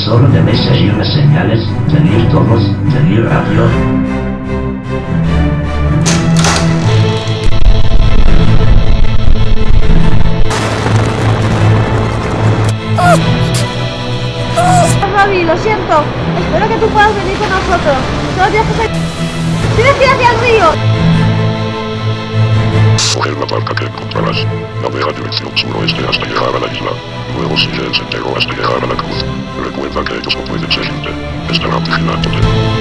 Solo debes seguir las señales, seguir todos, seguir rápido. Robbie, lo siento. Espero que tú puedas venir con nosotros. Solo tienes que ir hacia el río. Coger la barca que encontrarás. Navega dirección suroeste hasta llegar a la isla. Luego sigue el sendero hasta llegar a la cruz. Recuerda que ellos no pueden seguirte. Estarán vigilándote.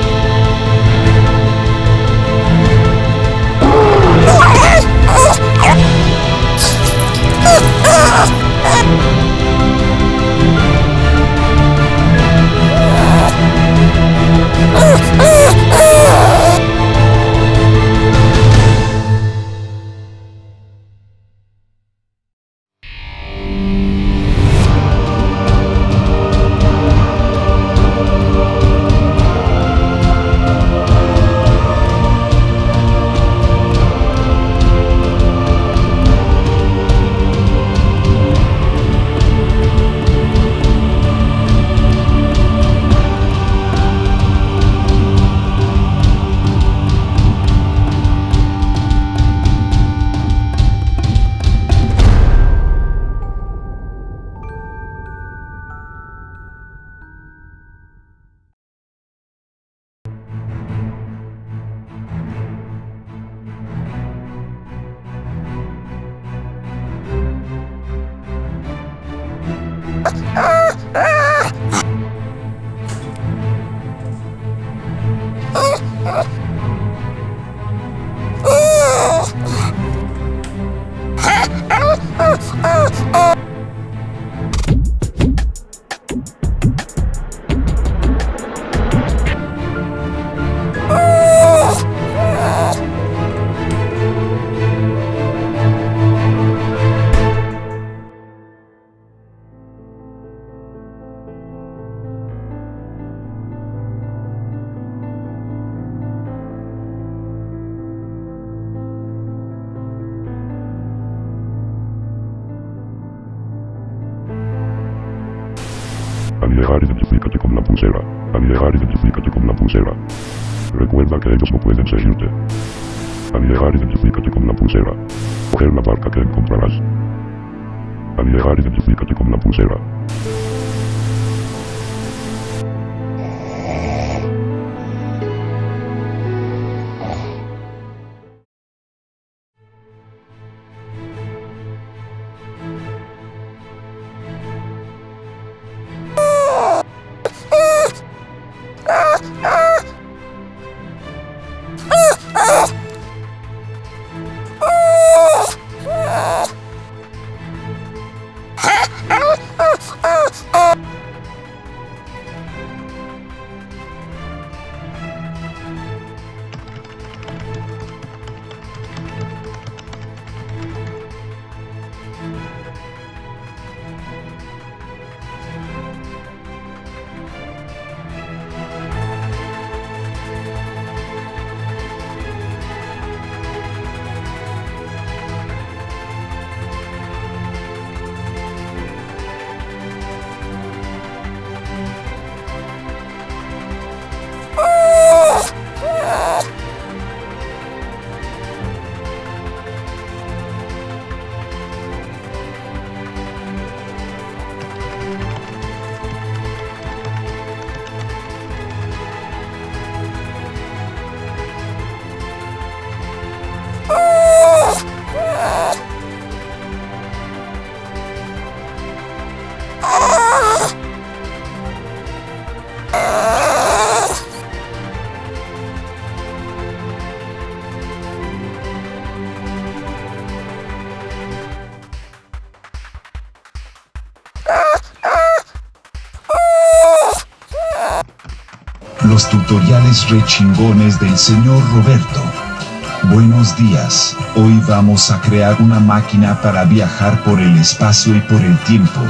Al llegar, identifícate con la pulsera. Al llegar, identifícate con la pulsera. Recuerda que ellos no pueden seguirte. Al llegar, identifícate con la pulsera. Coger la barca que encontrarás. Al llegar, identifícate con la pulsera. Los tutoriales re chingones del señor Roberto. Buenos días, hoy vamos a crear una máquina para viajar por el espacio y por el tiempo.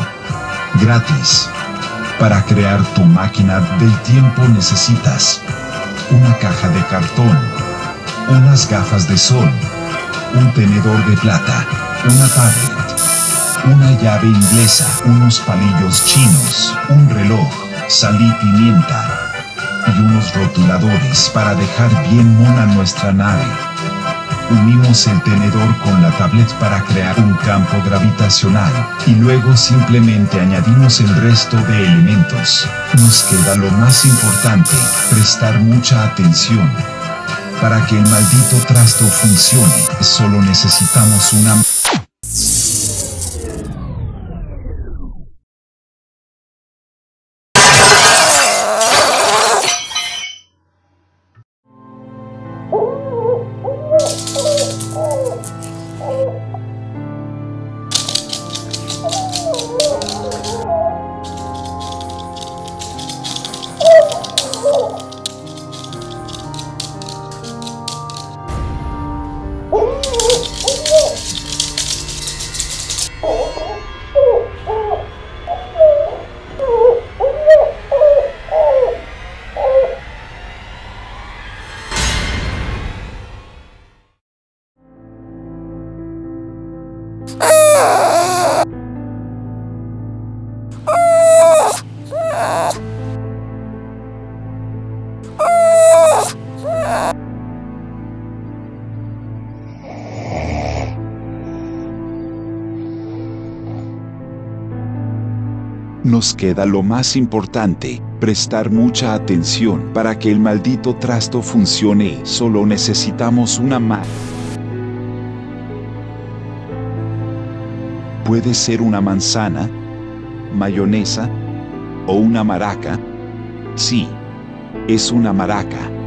Gratis. Para crear tu máquina del tiempo necesitas una caja de cartón, unas gafas de sol, un tenedor de plata, una tablet, una llave inglesa, unos palillos chinos, un reloj, sal y pimienta. Y unos rotuladores para dejar bien mona nuestra nave. Unimos el tenedor con la tablet para crear un campo gravitacional, y luego simplemente añadimos el resto de elementos. Nos queda lo más importante, prestar mucha atención. Para que el maldito trasto funcione, solo necesitamos una... Nos queda lo más importante, prestar mucha atención. Para que el maldito trasto funcione, solo necesitamos una máquina. Puede ser una manzana, mayonesa o una maraca. Sí, es una maraca.